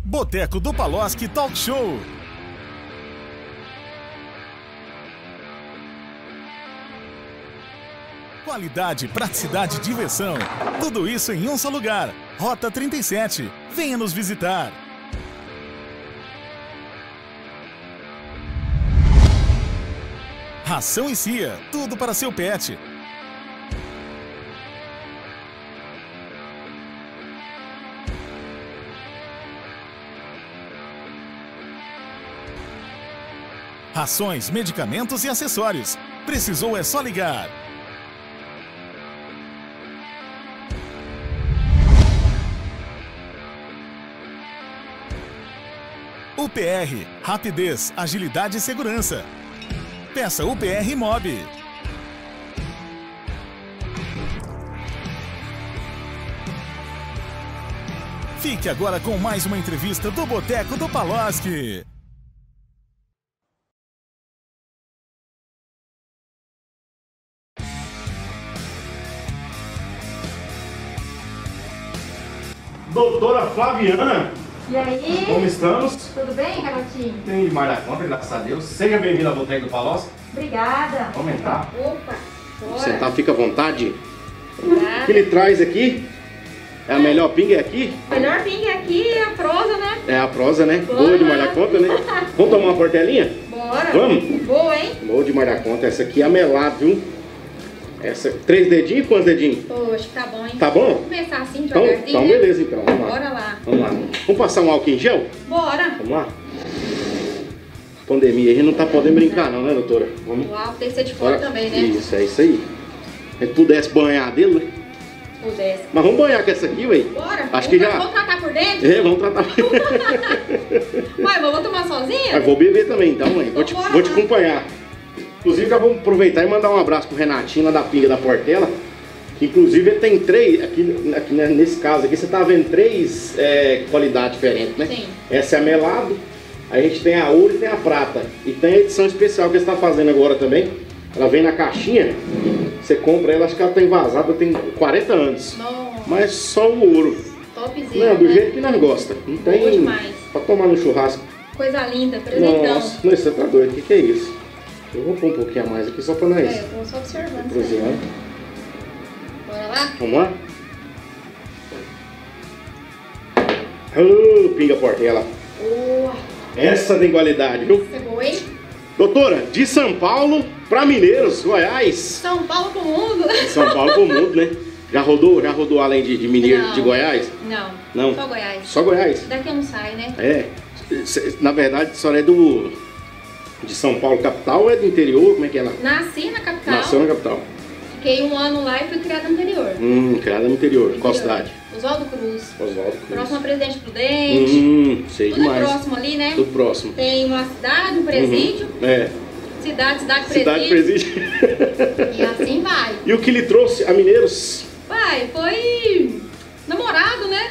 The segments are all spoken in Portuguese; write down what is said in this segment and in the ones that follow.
Boteco do Palosque Talk Show. Qualidade, praticidade e diversão. Tudo isso em um só lugar. Rota 37. Venha nos visitar. Ração e cia. Tudo para seu pet. Rações, medicamentos e acessórios. Precisou é só ligar. UPR, rapidez, agilidade e segurança. Peça UPR Mob. Fique agora com mais uma entrevista do Boteco do Palosque. Doutora Flaviana, e aí? como estamos? Tudo bem, garotinho? Tem demais da conta, graças a Deus. Seja bem-vindo ao Boteco do Palosque. Obrigada. Vamos entrar? Opa, bora. Sentar, fica à vontade. Obrigada. O que ele traz aqui é a melhor pinga aqui? O melhor pinga aqui é a prosa, né? É a prosa, né? Bora. Boa demais da conta, né? Vamos tomar uma portelinha? Bora. Vamos? Boa, hein? Boa demais da conta. Essa aqui é a melada, viu? Essa, 3 dedinhos? Quantos dedinhos? Pô, acho que tá bom, hein? Tá bom? Vamos começar assim, Então devagarzinho, né? beleza então. Vamos lá. Bora lá. Vamos lá. Vamos passar um álcool em gel? Bora. Vamos lá? Pandemia, a gente não tá podendo brincar não, né, doutora? Vamos. O álcool tem que ser de fora também, né? Isso, é isso aí. Se a gente pudesse banhar dele, né? Pudesse. Mas vamos banhar com essa aqui, ué. Bora. Acho que já. Vamos tratar por dentro? É, vamos tratar. Vai, vou tomar sozinha? Mas vou beber também, então, mãe. Vou te Então bora lá. acompanhar. Inclusive, já vamos aproveitar e mandar um abraço pro Renatinho lá da Pinga da Portela. Que inclusive ele tem 3, aqui né, nesse caso aqui, você tá vendo 3 qualidades diferentes, né? Sim. Essa é a melado, a gente tem a ouro e tem a prata. E tem a edição especial que você tá fazendo agora também. Ela vem na caixinha, você compra ela, acho que ela tá envasada, tem 40 anos. Nossa. Mas só o ouro. Topzinho. Não, do né? jeito que nós gosta. Não tem. Boa demais. Pra tomar no churrasco. Coisa linda, presentão. Nossa, não, você tá doido, o que é isso? Eu vou pôr um pouquinho a mais aqui só pra nós. É, eu vou só observando. Isso aí. Cozinhando. Bora lá? Vamos lá? Ô, Pinga Portela. Boa. Essa tem qualidade, viu? Você é boa, hein? Doutora, de São Paulo pra Mineiros, Goiás. São Paulo pro mundo. São Paulo pro mundo, né? Já rodou além de Mineiro, Não. de Goiás? Não. Não. Só Goiás. Só Goiás? Daqui eu não saio, né? É. Na verdade, a senhora é de São Paulo capital ou é do interior? Como é que é lá? Nasci na capital. Nasceu na capital. Fiquei 1 ano lá e fui criada no interior. Criada no interior. Qual cidade? Oswaldo Cruz. Oswaldo Cruz. Próximo a Presidente Prudente. Sei Tudo demais. é próximo ali, né? Tudo próximo. Tem uma cidade, um presídio. É. Cidade, Cidade presídio. presídio. E assim vai. E o que lhe trouxe a Mineiros? Vai, foi namorado, né?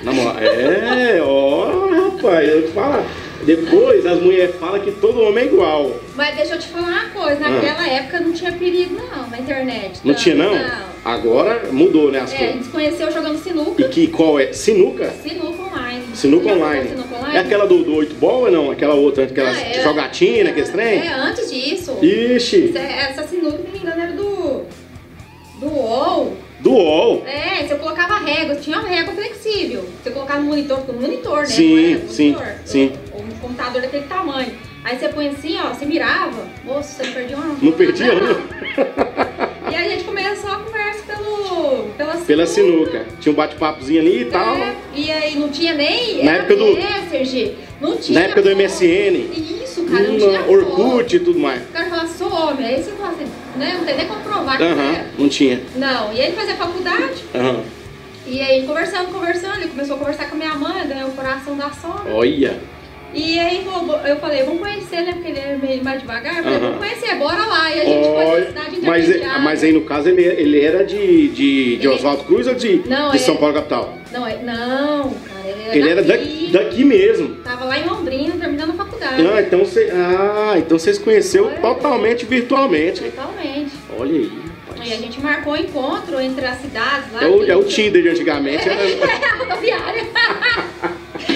Rapaz, eu te falo. Depois as mulheres falam que todo homem é igual. Mas deixa eu te falar uma coisa, naquela época não tinha perigo não, na internet. Não tinha não? Agora mudou, né, as É, a coisas. gente se conheceu jogando sinuca. E qual é? Sinuca? Sinuca online. Sinuca Já online. jogou Sinuca online? É aquela do 8 ball ou não? Aquela outra, aquela jogatina, aquele trem? É, antes disso. Ixi, Essa sinuca, se não me engano, era do UOL. do UOL. É, você colocava régua, tinha uma régua flexível. Você colocava no monitor, né? Sim, Não era sim, monitor, sim. Ou um computador daquele tamanho. Aí você põe assim, ó, você mirava. Moço, você não perdia uma. Não perdia, não. E aí a gente começou a conversa Pela sinuca. Tinha um bate-papozinho ali e tal. É, e aí não tinha nem. Na época do- Sergi. Não tinha. Na época do foto. MSN. Isso, cara, não tinha Orkut e foto. tudo mais. O cara falava, sou homem. Aí você fala assim, né? Não tem nem como provar que você Aham, é. não tinha. Não, e aí ele fazia faculdade. Aham. E aí conversando, ele começou a conversar com a minha mãe, ganhou o coração da sogra. Olha. E aí eu falei, vamos conhecer, né? Porque ele é meio mais devagar. Eu falei, Aham. vamos conhecer, bora lá. E a gente foi na cidade intermediária. Mas aí no caso ele era de Oswaldo Cruz ou de Não, São Paulo capital? Não, cara, Ele era daqui mesmo. Tava lá em Londrina, terminando a faculdade. Então vocês conheceu Olha. totalmente virtualmente. Totalmente. Olha aí, E a rapaz. gente marcou um encontro entre as cidades lá. É o Tinder de antigamente. É a rodoviária. E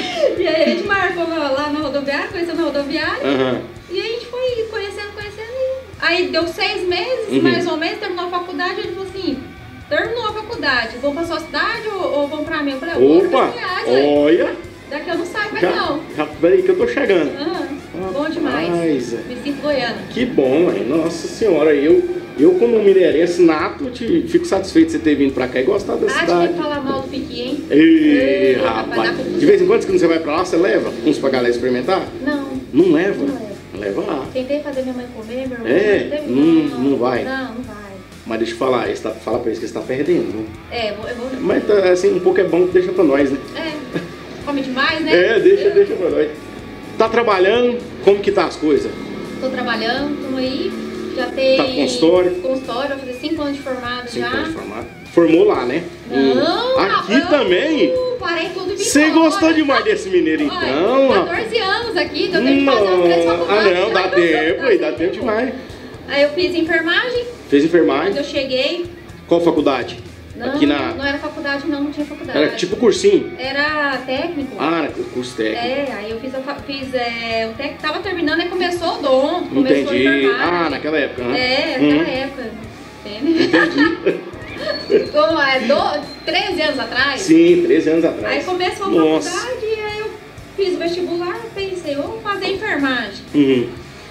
aí a gente marcou lá na rodoviária, conheceu na rodoviária. Aham. E aí a gente foi conhecendo. Aí deu 6 meses, mais ou menos, terminou a faculdade. Ele falou assim, terminou a faculdade, vão pra sua cidade ou vão pra mim? Eu falei, eu vou pra Goiás, olha! Daqui eu não saio mais não. Peraí que eu tô chegando. Bom demais. Me sinto goiana. Que bom, mãe. Nossa senhora, eu como mineirense nato, fico satisfeito de você ter vindo pra cá e gostar da cidade. Acho que falar mal do Piqui, hein? Ei, rapaz. De vez em quando, quando você vai pra lá, você leva uns pra galera experimentar? Não. Não leva? Não leva. Leva lá. Tentei fazer minha mãe comer, meu Não irmão. não vai. Não vai. Mas deixa eu falar, fala pra eles que você tá perdendo, né? Eu vou. Mas assim, um pouco é bom que deixa pra nós, né? Come demais, né? Deixa pra nós. Tá trabalhando? Como que tá as coisas? Tô trabalhando, tô aí. Já tem. Tá com consultório? Consultório, vai fazer 5 anos de formado 5 já. anos de formado. Formou lá, né? Não, aqui eu também? Parei tudo de Você gostou demais desse mineiro então? 14 anos aqui, então eu tenho que fazer umas 3 faculdades. Não, dá tempo, aí dá tempo demais. Aí eu fiz enfermagem. Fez enfermagem? Quando eu cheguei. Qual faculdade? Não, aqui não era faculdade não tinha faculdade. Era tipo cursinho? Era técnico. Ah, era curso técnico. Aí eu fiz o técnico, tava terminando e começou o odonto, começou Entendi. a enfermagem. Naquela época, né? Naquela época. Entende? Entendi. Como 13 anos atrás? Sim, 13 anos atrás. Aí começou a faculdade e aí eu fiz o vestibular, pensei, vou fazer enfermagem.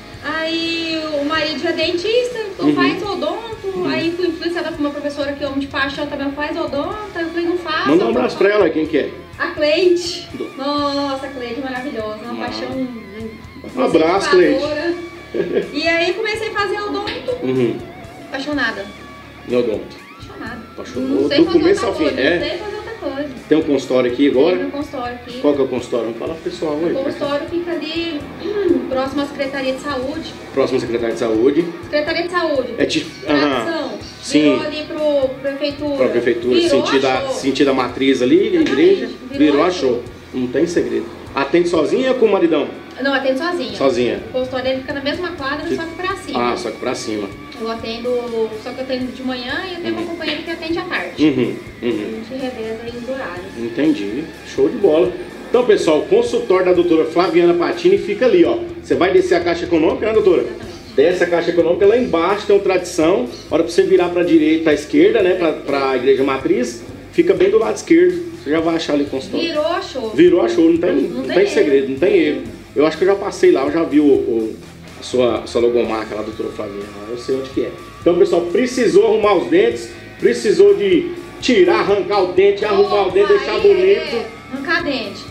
Aí o marido é dentista, então faz odonto. Aí fui influenciada por uma professora que eu amo de paixão, também faz odonto. Aí eu falei, não faço. Manda um abraço pra ela, quem que é? A Cleide. Nossa, a Cleide maravilhosa, uma paixão. Um abraço, Cleide. E aí comecei a fazer odonto. Apaixonada. No odonto. Apaixonou do começo ao fim. Não sei fazer outra coisa. Tem um consultório aqui agora? Tem um consultório aqui. Qual que é o consultório? Vamos falar pro pessoal aí. O consultório fica ali próximo à Secretaria de Saúde. Próximo à Secretaria de Saúde. Secretaria de Saúde. É tipo. Sim. Virou ali pro prefeitura. Pra prefeitura, sentido a matriz ali, a igreja. Virou, achou. Não tem segredo. Atende sozinha ou com o maridão? Não, atende sozinha. Sozinha. O consultório dele fica na mesma quadra, só que pra cima. Só que pra cima. Eu atendo, só que eu atendo de manhã e eu tenho uma companheira que atende à tarde. A gente reveza aí os horários. Entendi. Show de bola. Então, pessoal, o consultório da doutora Flaviana Patini fica ali, ó. Você vai descer a Caixa Econômica, né, doutora? Exatamente. Desce a Caixa Econômica, lá embaixo tem uma tradição. Hora pra você virar pra direita, à esquerda, né, pra Igreja Matriz, fica bem do lado esquerdo. Você já vai achar ali o consultório. Virou, achou. Virou, achou. Não tem segredo, não tem erro. Eu acho que eu já passei lá, eu já vi a sua logomarca lá, doutora Flaviana. Eu sei onde que é. Então, pessoal, precisou arrumar os dentes, precisou de tirar, arrancar o dente, arrumar o dente, deixar bonito. Arrancar dente.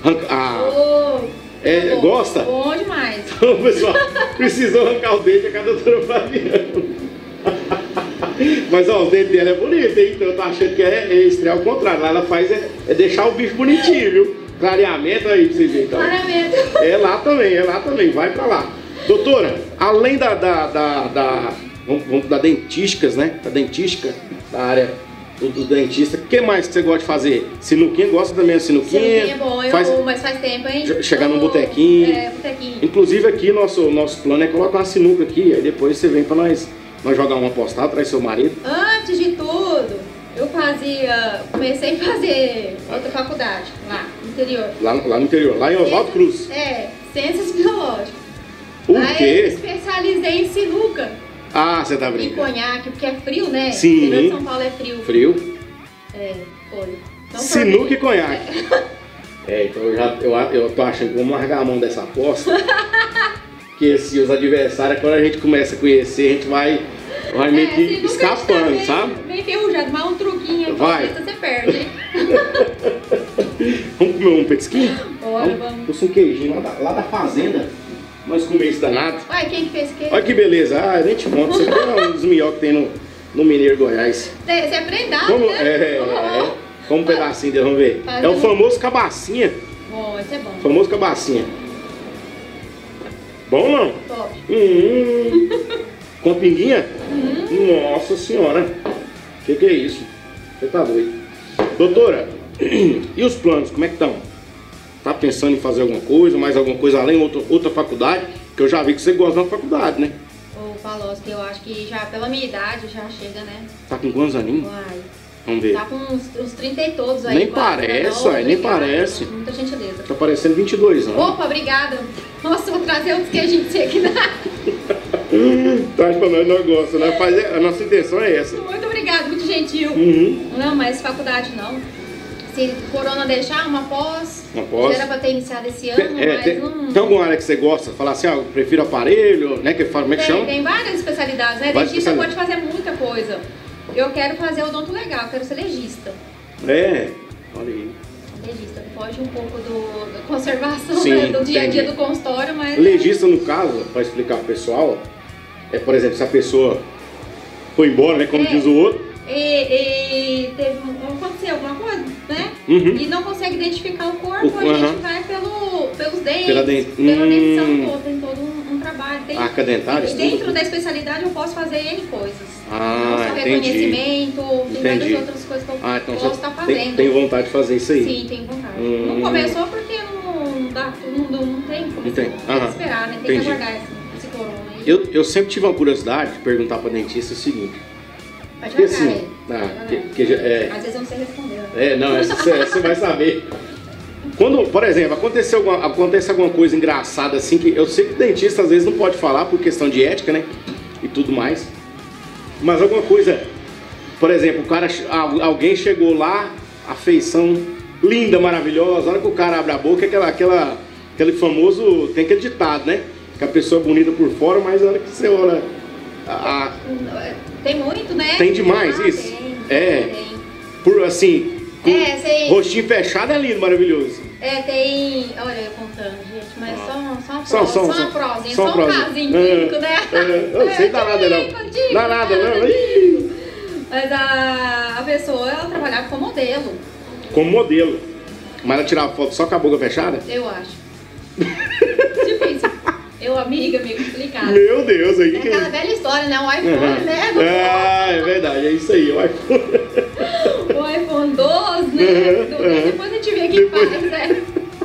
Gosta? Bom demais. Então, pessoal, precisou arrancar o dente com a doutora Flaviana. Mas ó, o dente dela é bonito, hein? Então eu tô achando que é estrear o contrário. Lá ela faz é deixar o bicho bonitinho, viu? Clareamento aí pra vocês verem. Então. Clareamento. É lá também, vai pra lá. Doutora, além vamos da dentísticas, né? Da dentística, da área do dentista, o que mais que você gosta de fazer? Sinuquinha, gosta também de sinuquinha? Sinuquinha é bom, mas faz tempo, hein? Chegar num botequinho. Botequinho. Inclusive aqui, nosso plano é colocar uma sinuca aqui, aí depois você vem pra nós jogar uma postada, traz seu marido. Antes de tudo, eu comecei a fazer outra faculdade, lá no interior. Lá no interior, lá em Oswaldo Cruz. Ciências biológicas. O quê? Eu especializei em sinuca. Você tá brincando. E conhaque, porque é frio, né? Sim. O interior de São Paulo é frio. Frio? Foi. Sinuca e conhaque. Então eu tô achando que vamos largar a mão dessa aposta. Porque se os adversários, quando a gente começa a conhecer, a gente vai meio que escapando, sabe? Meio ferrujado, mas um truquinho vai. Você perde, hein? Vamos comer um petisquinho? Bora, vamos. Trouxe um queijinho lá da fazenda. Nós comemos isso danado. Olha quem que fez queijo. Olha que beleza. Eu nem te conto. Isso aqui é um dos melhores que tem no Mineiro Goiás. Você é prendado, né? Como um pedacinho dele, vamos ver. É o famoso cabacinha. Bom, esse é bom. Famoso cabacinha. Bom ou não? Top. Com pinguinha? Nossa senhora. Que é isso? Você tá doido. Doutora, e os planos, como é que estão? Tá pensando em fazer alguma coisa, mais alguma coisa além, outra faculdade? Que eu já vi que você gosta da faculdade, né? Ô, Palosca, eu acho que já pela minha idade já chega, né? Tá com quantos aninhos? Uai. Vamos ver. Tá com uns 30 e todos aí. Nem parece, não, nem parece. Muita gentileza. Tá parecendo 22 anos. Opa, obrigada. Nossa, vou trazer uns queijinhos aqui. Traz pra nós gostamos, né? A nossa intenção é essa. Muito obrigada, muito gentil. Não, mas faculdade não. Se corona deixar, uma pós. Já era pra ter iniciado esse ano, mas não... Tem alguma área que você gosta? Falar assim, eu prefiro aparelho, né? Como é que chama? Tem várias especialidades, né? Dentista pode fazer muita coisa. Eu quero fazer odonto legal, eu quero ser legista. Olha aí. Legista, foge um pouco da conservação, sim, né, do dia a dia do consultório, mas... Legista, no caso, para explicar pro pessoal, por exemplo, se a pessoa foi embora, né, como diz o outro... aconteceu alguma coisa, né? E não consegue identificar o corpo, a gente vai pelos dentes, pela dentição toda, tem todo um trabalho. Arca dentária, e dentro da especialidade eu posso fazer N coisas. Não só reconhecimento, tem várias outras coisas que eu então posso estar fazendo. Tem vontade de fazer isso aí? Sim, tenho vontade. Não começou porque não tem como esperar, né? Tem que aguardar esse corona aí. Eu sempre tive uma curiosidade de perguntar para dentista o seguinte. Pode porque assim, às vezes eu não sei responder. Não, você vai saber. Quando, por exemplo, acontece alguma coisa engraçada assim, que eu sei que o dentista às vezes não pode falar por questão de ética, né? E tudo mais. Mas alguma coisa, por exemplo, alguém chegou lá, a feição linda, maravilhosa, a hora que o cara abre a boca, aquele famoso, tem aquele ditado, né? Que a pessoa é bonita por fora, mas a hora que você olha... Tem muito, né? Tem demais isso? Tem. Por assim, rostinho fechado é lindo, maravilhoso. Tem... Olha, eu contando, gente, mas só uma prosinha, só um casinho clínico, né? Não sei dar nada não. Dá nada não. Mas a pessoa, ela trabalhava como modelo. Como modelo? Mas ela tirava foto só com a boca fechada? Eu acho. Difícil. Amiga, meio complicado. Meu Deus, aí. Aquela velha história, né? O iPhone, né? É verdade, é isso aí, o iPhone. O iPhone 12, né? Depois a gente vê quem faz, né?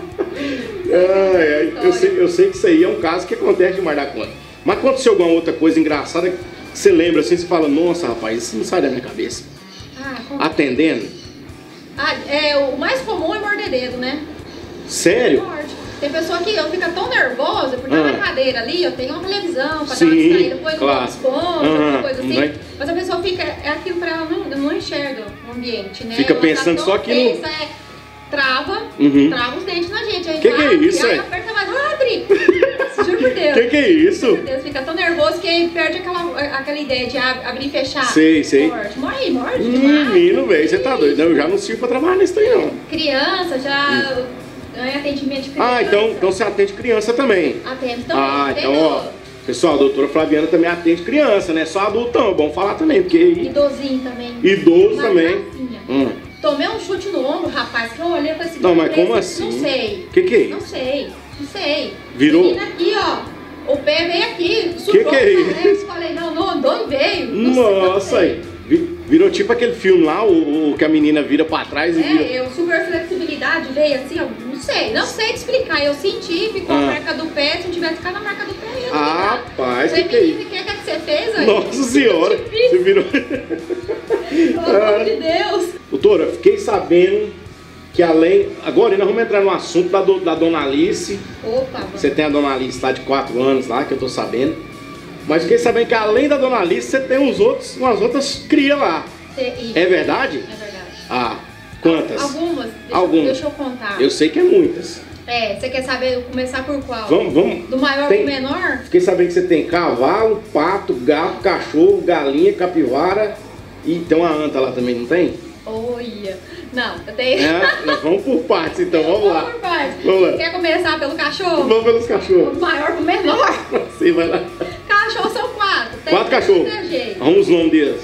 Eu sei que isso aí é um caso que acontece demais da conta. Mas aconteceu alguma outra coisa engraçada que você lembra assim, você fala, nossa rapaz, isso não sai da minha cabeça. Atendendo? O mais comum é morder dedo, né? Sério? Tem pessoa que fica tão nervosa porque na cadeira ali, eu tenho uma televisão pra dar uma distraída, depois um desconto, alguma coisa assim. Mas a pessoa fica, aquilo pra ela não enxerga o ambiente, né? Fica pensando só que trava os dentes na gente. Aí que é isso, aí aperta mais, abre! Juro por Deus. Que é isso? Juro por Deus, fica tão nervoso que aí perde aquela ideia de abrir e fechar. Sei. Morde Menino, velho, você tá doido. Eu já não sirvo pra trabalhar nisso aí, não. Criança, já... atendimento de criança. Então você atende criança também? Atende também. Então, pessoal, a doutora Flaviana também atende criança, né? Só adultão, é bom falar também, porque... Idosinho também. Idoso também. Tomei um chute no ombro, rapaz, que eu olhei pra esse... Não, mas como assim? Não sei. Que é isso? Não sei. Virou? Menina aqui, ó. O pé veio aqui. Que é isso? Eu falei, não andou e veio. Nossa, aí. Virou tipo aquele filme lá, o que a menina vira pra trás e vira... super flexibilidade veio assim, ó, não sei te explicar, eu senti, ficou a marca do pé, se não tivesse ficado a marca do pé, eu ia rapaz, que é isso? O que você fez aí? Nossa senhora, você virou... Pelo amor de Deus. Doutora, fiquei sabendo que além... Agora nós vamos entrar no assunto da Dona Alice. Opa, você tem a Dona Alice lá de 4 anos lá, que eu tô sabendo. Mas fiquei sabendo que além da Dona Alice, você tem umas outras crias lá. É verdade? É verdade. Quantas? Algumas. Deixa eu contar. Eu sei que é muitas. Você quer saber começar por qual? Vamos. Do maior pro menor? Fiquei sabendo que você tem cavalo, pato, gato, cachorro, galinha, capivara e tem uma anta lá também, não tem? Olha. Não, eu tenho... Nós vamos por partes, então, vamos lá. Por partes. Vamos lá. Quer começar pelo cachorro? Vamos pelos cachorros. Do maior pro menor. Sim, vai lá. Cachorros são 4. 4 cachorros. Vamos os nomes deles.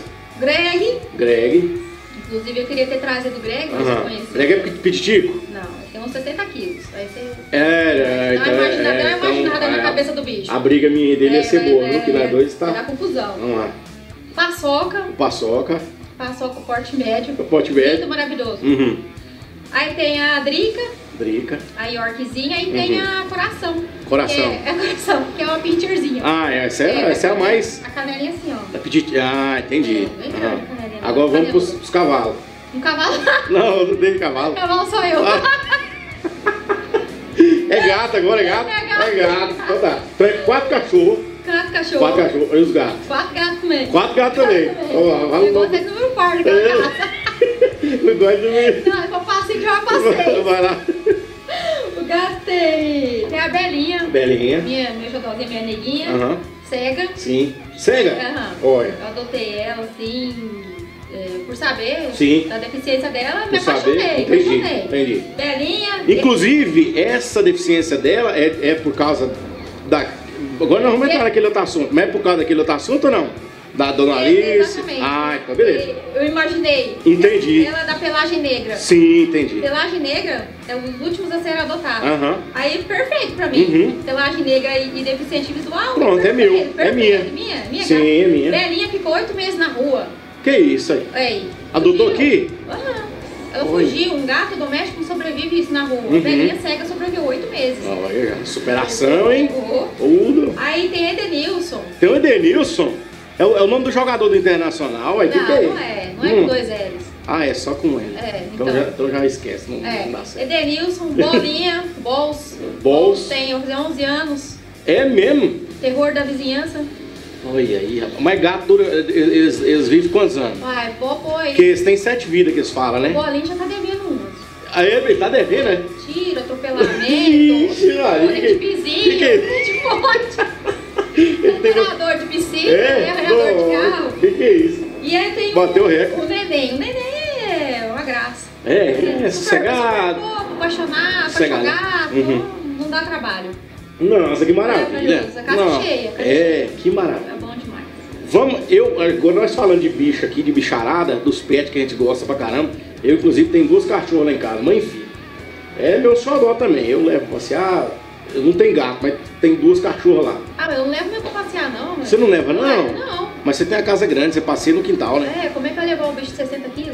Greg. Inclusive eu queria ter trazido o Greg, mas eu conheci. Greg é pititico? Não, ele tem uns 60 quilos. Aí você... Dá uma imaginada na cabeça do bicho. A briga minha dele ia ser boa, viu? Que nós dois tá... Vai dar confusão. Vamos lá. Paçoca, porte médio. Lindo, maravilhoso. Aí tem a Drica. A Yorkzinha e tem a Coração. Coração, que é uma pincherzinha. Essa é a mais... A canelinha assim, ó. Entendi. Agora vamos pros cavalos. Um cavalo? Não, não tem cavalo. Cavalo sou eu. É gato agora, é gato? É gato. Então tá. 4 cachorros. 4 cachorros. 4 cachorros. E os gatos? 4 gatos também. 4 gatos também. O negócio é que no meu quarto, aquela casa. Não gosta de dormir. Não, eu passei, já passei. Vai lá. O gato tem a Belinha. Belinha. Minha xodózinha, minha neguinha. Aham. Cega. Sim. Cega? Aham. Olha. Eu adotei ela, assim, por saber Sim. da deficiência dela, Por me saber? apaixonei. Entendi. Belinha. Inclusive, essa deficiência dela é por causa da... Agora nós vamos entrar naquele outro assunto. Mas é por causa daquele outro assunto ou não? Da Dona Alice? Exatamente. Ah, então beleza. Eu imaginei. Entendi. Ela é da pelagem negra. Sim, entendi. Pelagem negra é um dos últimos a ser adotado. Aham. Aí, perfeito pra mim. Uhum. Pelagem negra e deficiente visual. Pronto, é perfeito, meu. perfeito. É minha. Minha Sim, gata. é minha. Belinha ficou 8 meses na rua. Que isso aí? Aí. Adotou fugiu. aqui? Aham. Ela Oi. fugiu, um gato doméstico não sobrevive isso na rua. Uhum. Belinha cega sobreviveu 8 meses. Olha, superação, hein? Oh. Tudo. Aí tem Edenilson. Tem o Edenilson. É o nome do jogador do Internacional. Aí, Não, que é? não é. Não é com 2 L's. Ah, é só com ele. É, então já esquece, não dá certo. Edenilson, Bolinha, Bols. Bols. Tem 11 anos. É mesmo? Terror da vizinhança. Olha aí, rapaz. Mas gato dura. Eles vivem quantos anos? Vai, popô. Porque eles têm 7 vidas que eles falam, né? O Bolinho já tá devendo umas. Aí ele tá devendo, né? Tiro, atropelamento, Ixi, Maria, olho de pisinho, que é? de monte. Ele tem... Arranhador de piscina, É? arranhador de carro. Que é isso? E aí tem Bateu o recorde. o neném. O neném é uma graça. É sossegado. Super apaixonado, Sossegado. pra jogar, Uhum. não dá trabalho. Nossa, que maravilha. Maravilhoso, a casa cheia, casa Que maravilha. É bom demais. Vamos, agora nós falando de bicho aqui, de bicharada, dos pets que a gente gosta pra caramba. Eu, inclusive, tenho 2 cachorros lá em casa, mãe e filho. É meu xodó também. Eu levo pra passear. Eu não tenho gato, mas tem 2 cachorras lá. Ah, mas eu não levo meu pra passear, não. Você não leva, não? Não. Mas você tem a casa grande, você passeia no quintal, né? É, como é que vai levar um bicho de 60 quilos?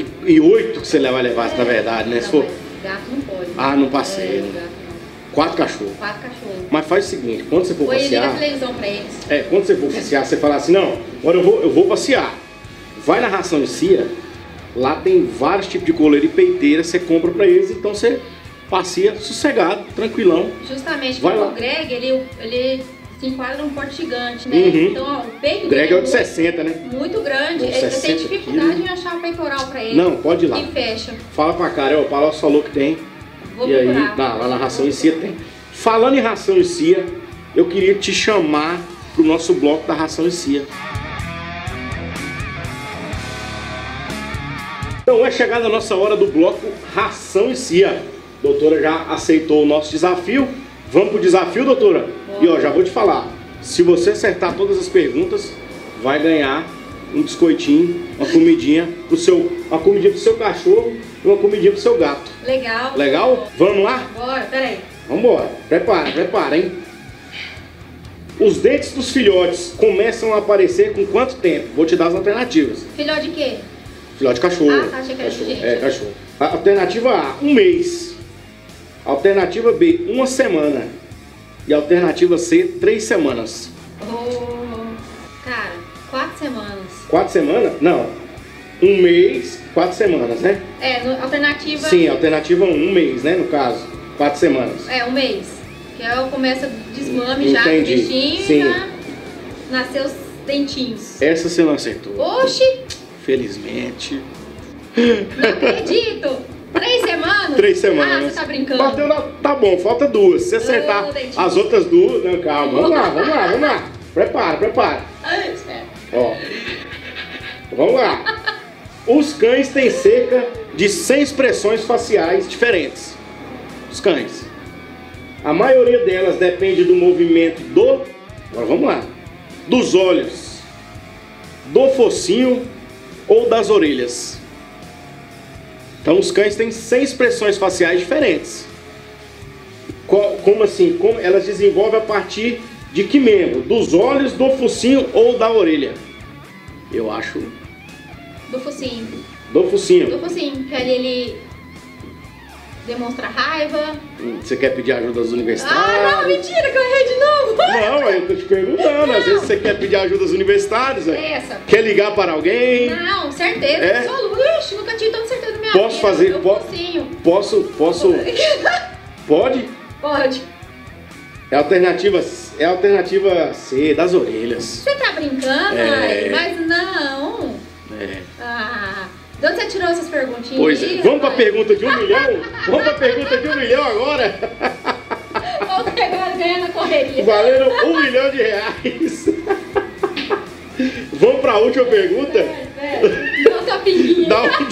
E 8 que você vai levar, na verdade, né? Não, Se for... mas gato não pode. Ah, não passeia. Gato não. 4 cachorros. 4 cachorros. Mas faz o seguinte, quando você for Põe ele na passear... televisão pra eles. Quando você for passear, você fala assim, não, agora eu vou passear. Vai na Ração e Cia, lá tem vários tipos de coleira e peiteira, você compra pra eles, então você passeia sossegado, tranquilão. Justamente, Vai porque lá. o Greg, ele se enquadra num porte gigante, né? Uhum. Então, ó, o peito O Greg dele é o de 60, né? muito grande. Com Eu 60 tenho dificuldade quilos. em achar o peitoral pra ele. Não, pode ir lá. E fecha. Fala pra cara, ó, o Palácio falou que tem. Vou E aí, procurar. lá na Ração e Cia tem. Falando em Ração e Cia, eu queria te chamar pro nosso bloco da Ração e Cia. Então é chegada a nossa hora do bloco Ração e Cia. Doutora já aceitou o nosso desafio. Vamos pro desafio, doutora? Bora. E ó, já vou te falar. Se você acertar todas as perguntas, vai ganhar um biscoitinho, uma comidinha pro seu cachorro e uma comidinha pro seu gato. Legal. Legal? Vamos lá? Bora, peraí. Vambora. Prepara, hein? Os dentes dos filhotes começam a aparecer com quanto tempo? Vou te dar as alternativas. Filhote de quê? Filhote de cachorro. Ah, tá, achei que era de Cachorro. gente. É, cachorro. A alternativa A, 1 mês. Alternativa B, 1 semana. E alternativa C, 3 semanas. Cara, 4 semanas. 4 semanas? Não. 1 mês, 4 semanas, né? Alternativa... Sim, alternativa 1 mês, né? No caso. 4 semanas. 1 mês. Que aí começa desmame já, Entendi. o bichinho, Sim. e já nasceu os dentinhos. Essa você não acertou. Oxi! Felizmente. Não acredito! 3 semamas? 3 semanas. Ah, você tá brincando. Bateu na... Tá bom, falta 2. Se acertar dentinho. as outras 2... Não, calma. Vamos lá. Prepara. Ai, espera. Ó. Vamos lá. Os cães têm cerca de 100 expressões faciais diferentes. Os cães. A maioria delas depende do movimento do... Agora vamos lá. Dos olhos, do focinho ou das orelhas. Então os cães têm 100 expressões faciais diferentes. Como assim? Como elas desenvolvem a partir de que membro? Dos olhos, do focinho ou da orelha? Eu acho... Do focinho. Do focinho. Do focinho. Que ali ele demonstra raiva. Você quer pedir ajuda às universitárias? Ah, não, mentira, que eu errei de novo. Não, eu tô te perguntando. Às vezes você quer pedir ajuda às universitárias. Essa. Quer ligar para alguém? Não, certeza. É? Absoluta. Ixi, nunca tive tanta Posso fazer? Posso? Pode? Pode. É a alternativa C, das orelhas. Você tá brincando? Mas não. De onde você tirou essas perguntinhas? Pois é. Vamos pra pergunta de 1 milhão? Vamos pra pergunta de 1 milhão agora? Vamos agora ganhar na correria. Valendo R$1 milhão. Vamos pra última pergunta? Dá um tapinha.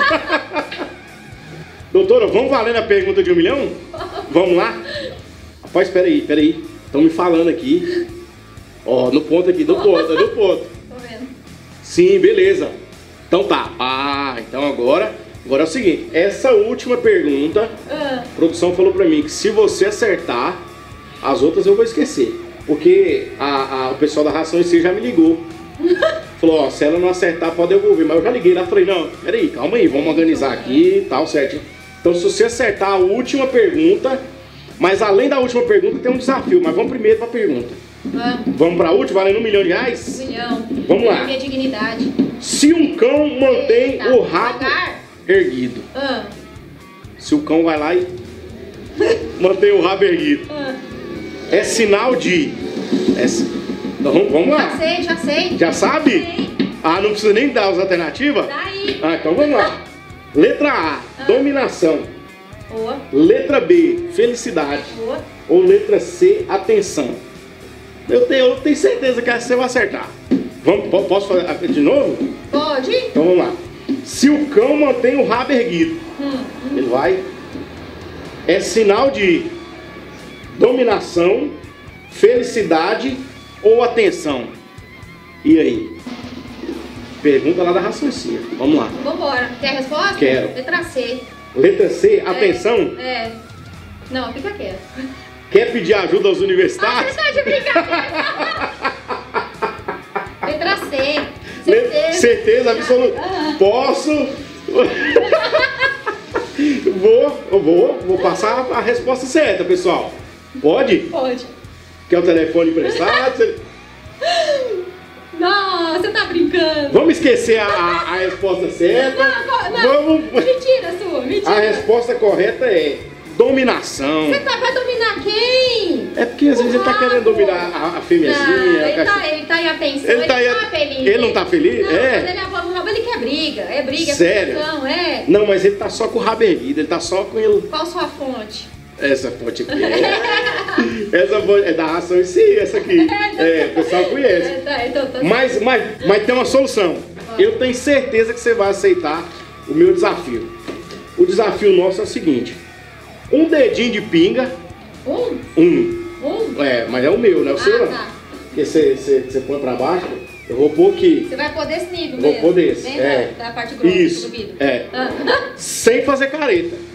Doutora, vamos valendo a pergunta de 1 milhão? Vamos lá? Rapaz, peraí. Estão me falando aqui. Ó, no ponto aqui, no ponto. Tô vendo. Sim, beleza. Então tá. Então agora é o seguinte. Essa última pergunta, a produção falou pra mim que se você acertar, as outras eu vou esquecer. Porque o pessoal da Ração em Si já me ligou. Falou, ó, se ela não acertar, pode devolver. Mas eu já liguei lá e falei, não, peraí, calma aí, vamos organizar aqui e tal, certinho. Então se você acertar a última pergunta, mas além da última pergunta tem um desafio, mas vamos primeiro pra pergunta. Vamos pra última, valendo R$1 milhão? 1 milhão. Vamos lá. Minha dignidade. Se um cão mantém o rabo erguido. Se o cão vai lá e mantém o rabo erguido. É sinal de... Então, vamos lá. Já sei. Já sabe? Sei. Não precisa nem dar as alternativas? Daí. Então vamos lá. Letra A, dominação. Boa. Letra B, felicidade. Boa. Ou letra C, atenção. Eu tenho certeza que essa você vai acertar. Posso fazer de novo? Pode. Então vamos lá. Se o cão mantém o rabo erguido, ele vai... É sinal de dominação, felicidade ou atenção. E aí? Pergunta lá da Ração em Si. Vamos lá. Vambora. Quer a resposta? Quero. Letra C. Letra C, atenção? Não, fica quieto. Quer pedir ajuda aos universitários? Você tá de brincadeira. Letra C. Certeza. Certeza absoluta. Posso? Vou passar a resposta certa, pessoal. Pode? Pode. Quer o telefone emprestado? Não, você tá brincando. Vamos esquecer a resposta certa. Não. Mentira sua, mentira. A resposta correta é dominação. Você vai dominar quem? É porque às vezes ele tá querendo dominar a fêmeazinha. Ele tá em atenção, ele tá feliz. Ele não tá feliz? Não, quando ele aponta o rabo, ele quer briga. É briga, sério? Não, mas ele tá só com o rabo erguido, ele tá só com ele. Qual sua fonte? Essa fonte aqui essa fonte é da Ração em Si, essa aqui. O pessoal conhece. Mas tem uma solução. Eu tenho certeza que você vai aceitar o meu desafio. O desafio nosso é o seguinte: um dedinho de pinga. Um? Mas é o meu, não é o seu não. Tá. Porque você põe pra baixo, eu vou pôr aqui. Você vai pôr desse nível Vou pôr desse. Da parte grossa Isso. do vidro. Sem fazer careta.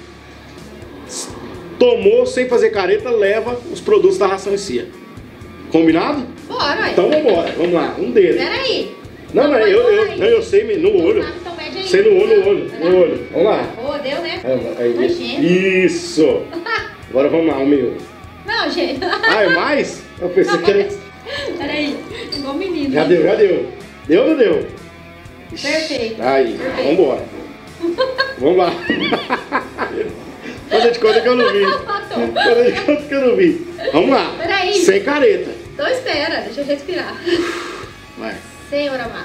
Tomou sem fazer careta, leva os produtos da Ração em Si. Combinado? Bora, então vambora, vamos lá, um dedo. Peraí. Não, eu sei no olho. Então mede aí. Sei no olho. Vamos lá. Deu, né? Isso. Agora vamos lá, o meu. Não, gente. É mais? Eu pensei que era... Peraí, igual menino. Já deu. Deu ou não deu? Perfeito. Aí, vambora. Vamos lá. Fazer de conta que eu não vi. Vamos lá. Peraí. Sem careta. Então espera, deixa eu respirar. Vai. Senhora Amada.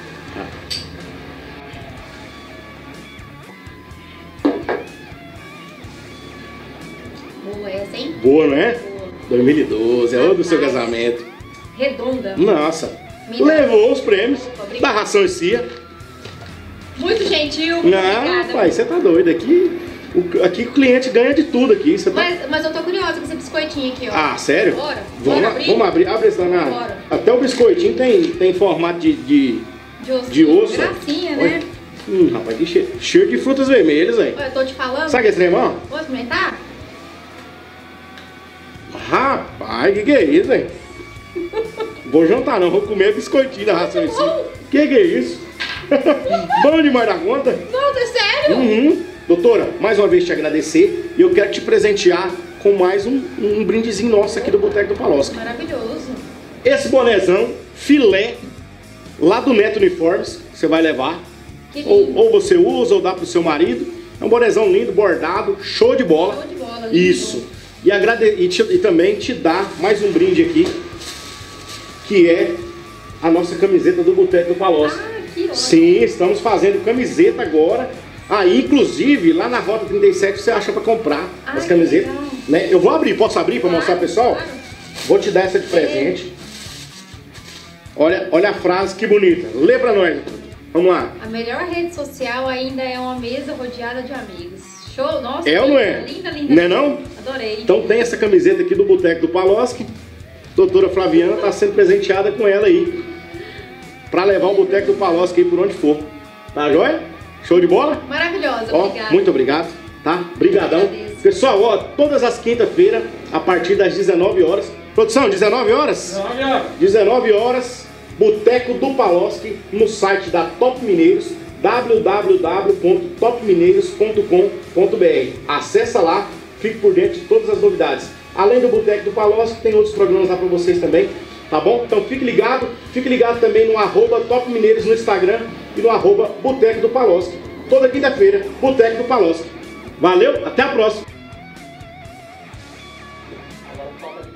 Boa essa, hein? Boa, não é? Boa. 2012, é o do seu casamento. Redonda. Nossa. Levou os prêmios da Ração em Si. Muito gentil. Não, pai, você tá doido. Aqui o cliente ganha de tudo aqui. Mas eu tô curiosa com esse biscoitinho aqui, ó. Sério? Bora. Vamos abrir. Abre esse danado. Bora. Até o biscoitinho tem formato de osso. Gracinha, né? Rapaz, que cheiro de frutas vermelhas, velho. Eu tô te falando. Sabe esse tremão? Vou experimentar? Rapaz, que é isso, velho? Vou jantar não, vou comer biscoitinho da Ração em Si. Que é isso? Bom demais da conta. Não, é sério? Doutora, mais uma vez te agradecer e eu quero te presentear com mais um brindezinho nosso aqui do Boteco do Palosca. Maravilhoso. Esse bonézão, filé, lá do Neto Uniformes, você vai levar. Ou você usa ou dá pro seu marido. É um bonezão lindo, bordado, show de bola. Show de bola. Isso. E também te dá mais um brinde aqui, que é a nossa camiseta do Boteco do Palhoça. Ah, que ótimo. Sim, estamos fazendo camiseta agora. Aí, inclusive, lá na Rota 37 você acha para comprar as camisetas. Né? Eu vou abrir, posso abrir para mostrar, pessoal? Claro. Vou te dar essa de presente. Olha a frase, que bonita. Lê pra nós. Vamos lá. A melhor rede social ainda é uma mesa rodeada de amigos. Show, nossa. É ou não é? Linda, linda. Não é não? Adorei. Então tem essa camiseta aqui do Boteco do Palhoça. Doutora Flaviana tá sendo presenteada com ela aí. Pra levar o Boteco do Palhoça aí por onde for. Tá joia? Show de bola? Maravilhosa, Ó, obrigada. muito obrigado, tá? Brigadão. agradeço. Pessoal, ó, todas as quinta-feiras, a partir das 19 horas. Produção, 19 horas? 19 horas, Boteco do Palhoça, no site da Top Mineiros, www.topmineiros.com.br. Acessa lá, fique por dentro de todas as novidades. Além do Boteco do Palhoça, tem outros programas lá para vocês também, tá bom? Então fique ligado também no @Top Mineiros no Instagram e no @Boteco do Palhoça. Toda quinta-feira, Boteco do Palhoça. Valeu, até a próxima!